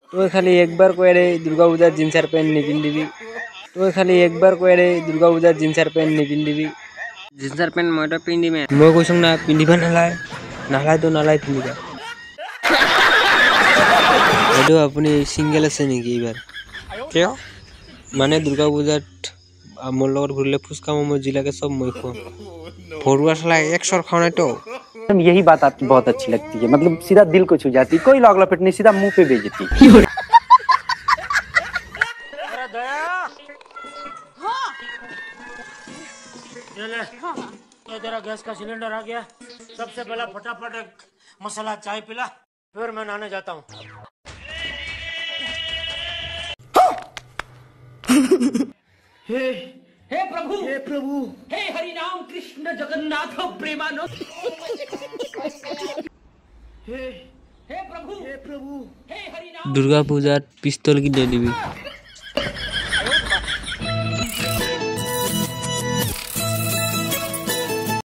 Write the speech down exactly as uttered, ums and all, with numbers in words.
तो खाली एक बार कहे दुर्गा पूजा जिनसार पैंट नहीं पिंधिबी तो खाली एक बार कहे दुर्गा पूजा जिनसार पैंट नहीं पिंधिबी जिनसार पैंट मैं तो पिंधि में मैं कैसा ना पिंधिबा नालाय नालाय तो नालाय पिंधिबा एडो अपनी सिंगल আছে নেকি এবার क्यों माने दुर्गा पूजा मोर लगत घुरले फुसका मोमो जिला के सब मैं खुआ फरुआ साला एक सर खाना तो यही बात आपकी बहुत अच्छी लगती है, मतलब सीधा दिल को छू जाती, कोई लॉग लपेट नहीं, सीधा मुंह पे बेइज्जती। अरे दया हाँ ये ले ये तेरा गैस का सिलेंडर आ गया। सबसे पहला फटाफट एक मसाला चाय पिला, फिर मैं नहाने जाता हूँ। हे हे प्रभु हे प्रभु हे हरि राम कृष्ण जगन्नाथ प्रेमानंद हे हे प्रभु हे प्रभु हे हरि राम दुर्गा पूजा पिस्तल की दे दिबी।